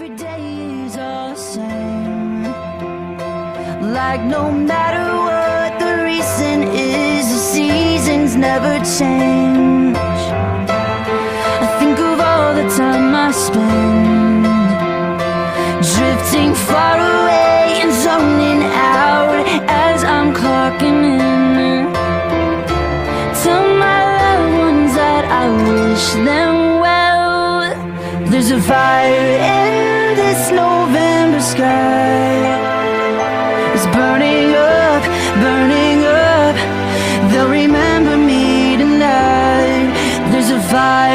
every day is all the same. Like no matter what the reason is, the seasons never change. I think of all the time I spend drifting far away and zoning out as I'm clocking in. Tell my loved ones that I wish them well. There's a fire in this November sky. It's burning up, burning up. They'll remember me tonight. There's a fire